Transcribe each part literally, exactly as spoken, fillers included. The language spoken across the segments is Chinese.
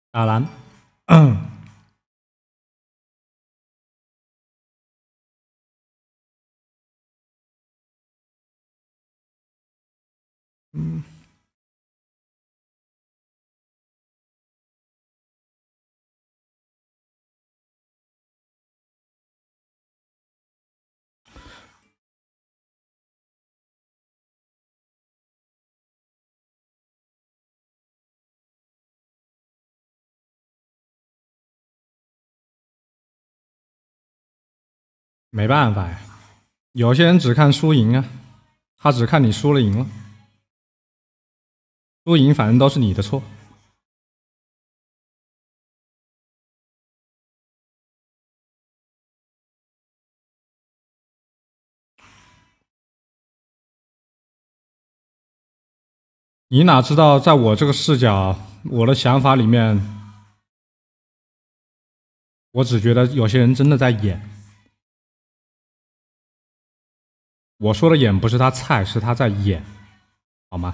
打蓝。嗯，没办法呀，有些人只看输赢啊，他只看你输了赢了，输赢反正都是你的错。你哪知道，在我这个视角，我的想法里面，我只觉得有些人真的在演。我说的演不是他菜，是他在演，好吗？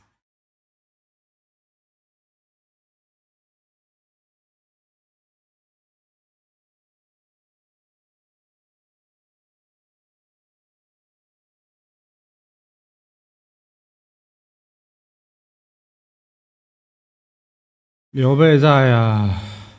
刘备在呀。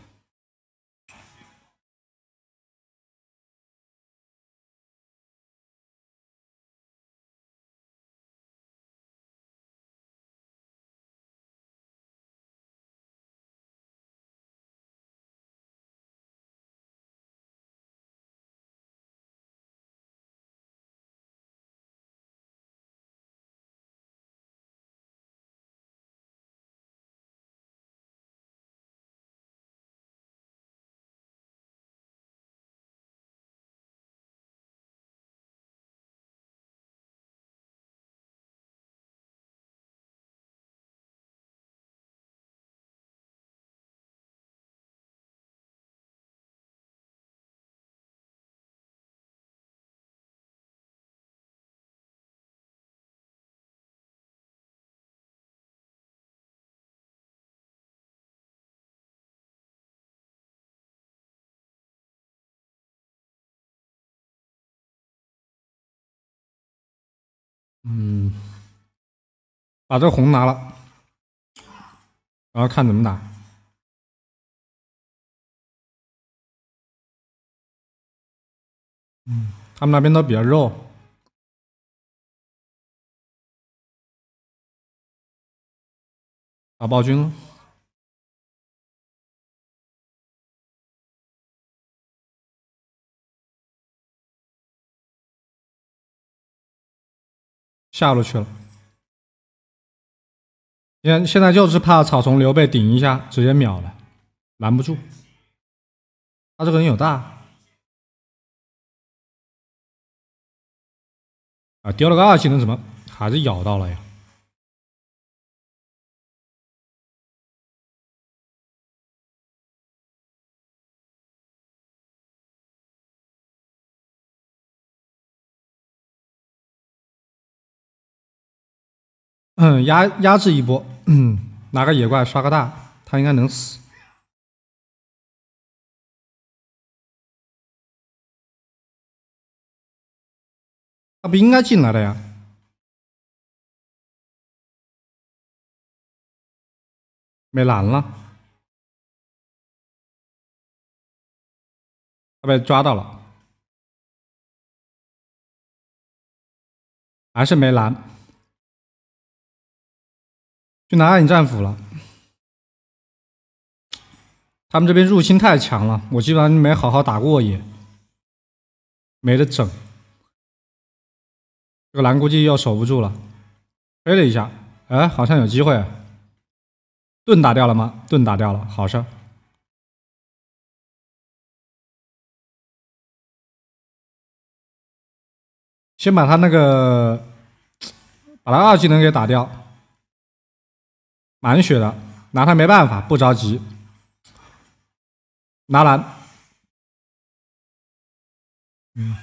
嗯，把这红拿了，然后看怎么打。嗯，他们那边都比较肉。打暴君了。下路去了。现现在就是怕草丛刘备顶一下，直接秒了，拦不住。他这个人有大啊，丢了个二技能，怎么还是咬到了呀？嗯，压压制一波，嗯，拿个野怪刷个大，他应该能死。他不应该进来的呀。没蓝了。他被抓到了。还是没蓝。去拿暗影战斧了。他们这边入侵太强了，我基本上没好好打过野，没得整。这个蓝估计又守不住了，推了一下，哎，好像有机会。盾打掉了吗？盾打掉了，好事。先把他那个，把他二技能给打掉，满血的，拿他没办法，不着急。拿蓝。嗯。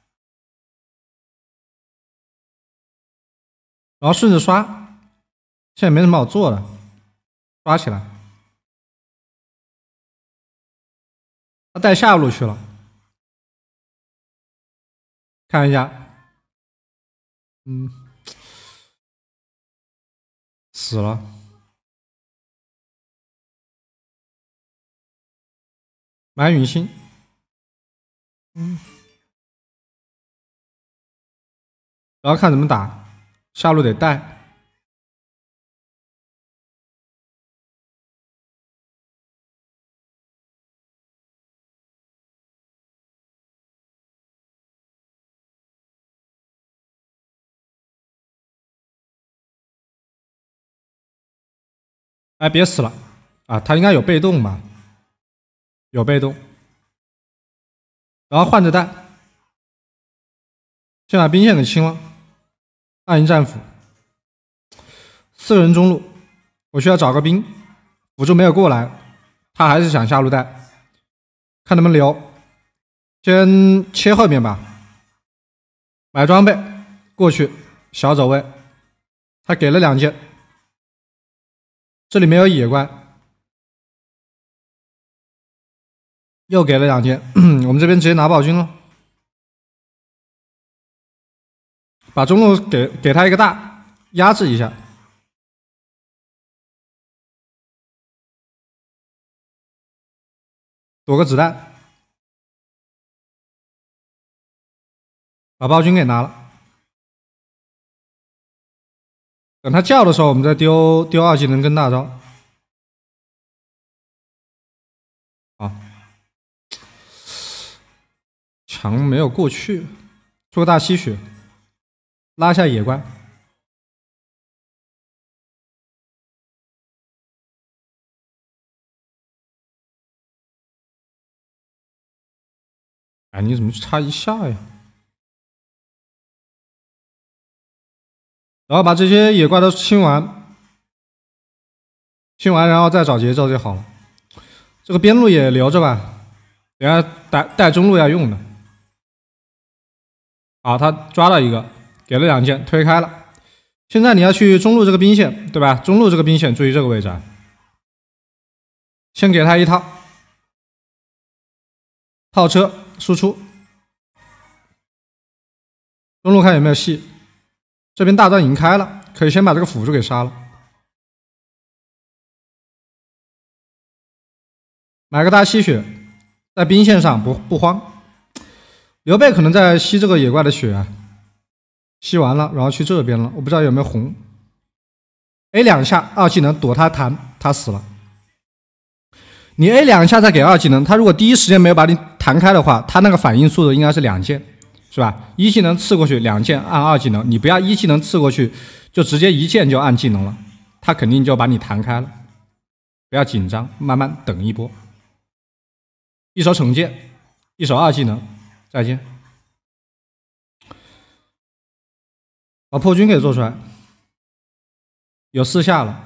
然后顺着刷，现在没什么好做的，刷起来。 他带下路去了，看一下，嗯，死了。买陨星，嗯，然后看怎么打，下路得带。哎，别死了啊！他应该有被动吧？有被动，然后换着带，先把兵线给清了，暗影战斧，四个人中路，我需要找个兵，辅助没有过来，他还是想下路带，看能不能留，先切后面吧，买装备过去，小走位，他给了两件，这里没有野怪。又给了两件，我们这边直接拿暴君了，把中路给给他一个大压制一下，躲个子弹，把暴君给拿了。等他叫的时候，我们再丢丢二技能跟大招。好，墙没有过去，做个大吸血，拉下野怪。哎，你怎么差一下呀？然后把这些野怪都清完，清完然后再找节奏就好了。这个边路也留着吧，等下带带中路要用的。好，他抓到一个，给了两件，推开了。现在你要去中路这个兵线，对吧？中路这个兵线，注意这个位置啊。先给他一套套车输出，中路看有没有戏。这边大招已经开了，可以先把这个辅助给杀了。买个大吸血，在兵线上不不慌。刘备可能在吸这个野怪的血啊，吸完了，然后去这边了，我不知道有没有红。A 两下二技能躲他弹，他死了。你 A 两下再给二技能，他如果第一时间没有把你弹开的话，他那个反应速度应该是两件，是吧？一技能刺过去，两件按二技能，你不要一技能刺过去就直接一键就按技能了，他肯定就把你弹开了。不要紧张，慢慢等一波。一手惩戒，一手二技能，再见。把破军给做出来，有四下了。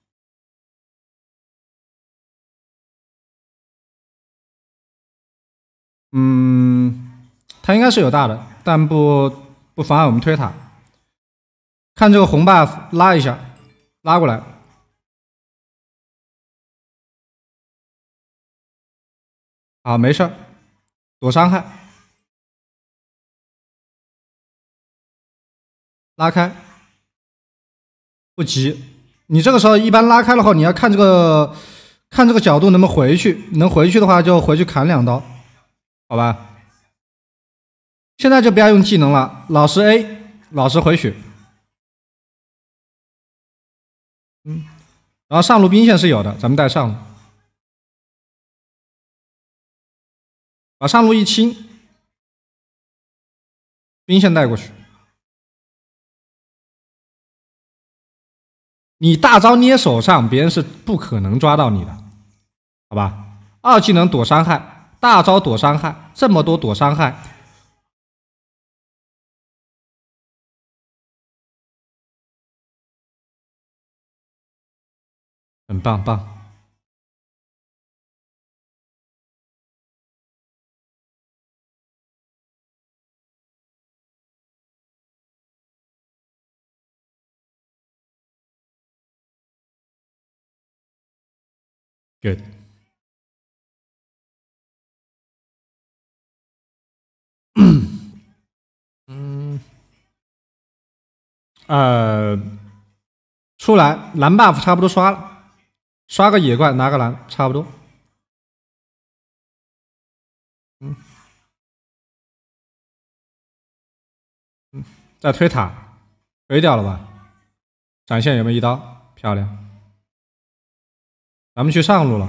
嗯，他应该是有大的，但不不妨碍我们推塔。看这个红 buff 拉一下，拉过来。好，没事，躲伤害，拉开，不急。你这个时候一般拉开的话，你要看这个看这个角度能不能回去，能回去的话就回去砍两刀，好吧？现在就不要用技能了，老实 A， 老实回血。嗯，然后上路兵线是有的，咱们带上路，把上路一清，兵线带过去。你大招捏手上，别人是不可能抓到你的，好吧？二技能躲伤害，大招躲伤害，这么多躲伤害，很棒棒。Good。 呃，出来蓝 buff 差不多刷了，刷个野怪拿个蓝差不多。嗯嗯，再推塔，推掉了吧？闪现有没有一刀？漂亮，咱们去上路了。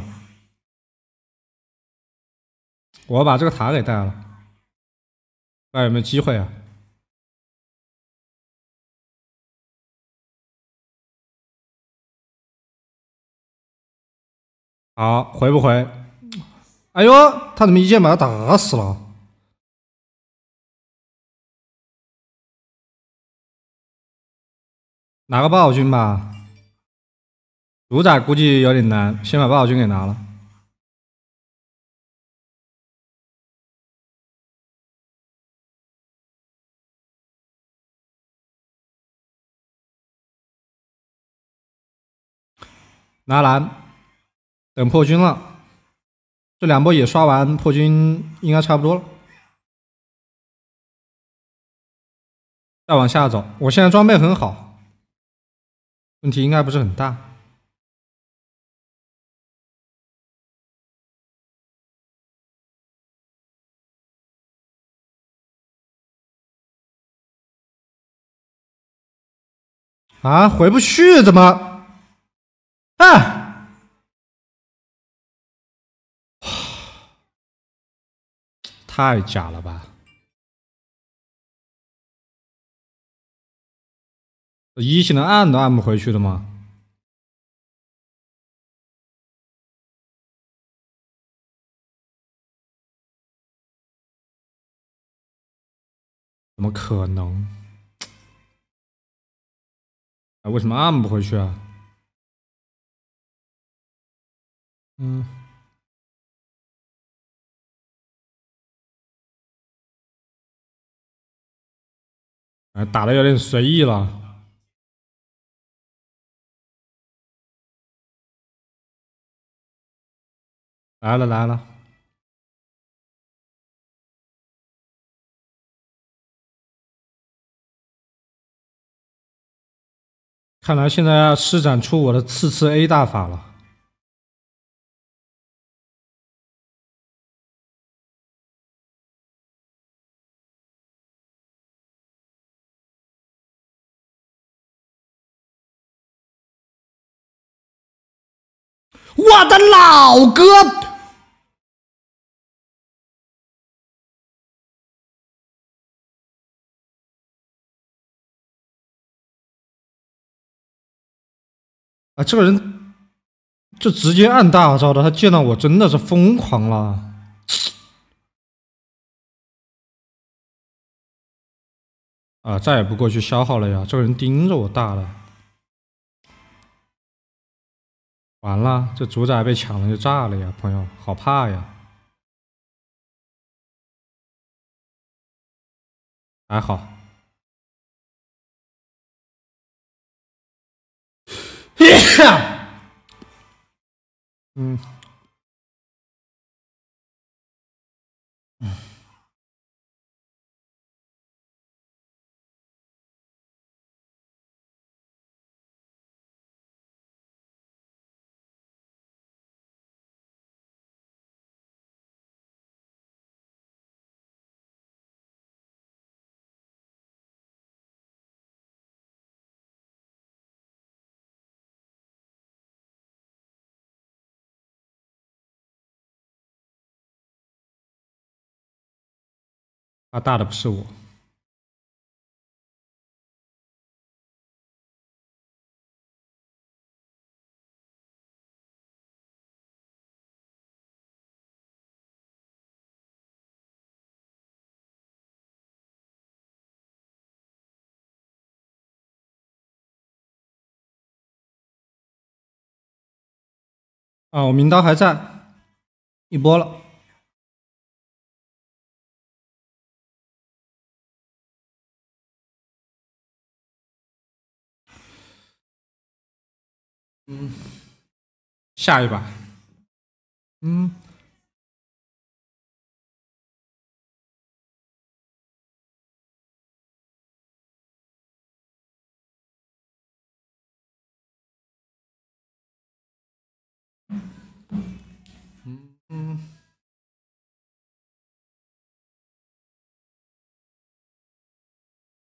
我把这个塔给带了，看有没有机会啊？好，回不回？哎呦，他怎么一剑把他打死了？拿个暴君吧，主宰估计有点难，先把暴君给拿了。拿蓝，等破军了。这两波也刷完，破军应该差不多了。再往下走，我现在装备很好，问题应该不是很大。啊，回不去怎么？啊！太假了吧！一技能按都按不回去的吗？怎么可能？啊，为什么按不回去啊？嗯，哎，打的有点随意了。来了来了，看来现在要施展出我的次次 A 大法了。我的老哥！啊，这个人就直接按大招的，他见到我真的是疯狂了。啊，再也不过去消耗了呀！这个人盯着我大了，完了，这主宰被抢了就炸了呀，朋友，好怕呀！还好。嗯，啊，大的不是我。啊，我名刀还在，一波了。嗯，下一把。嗯。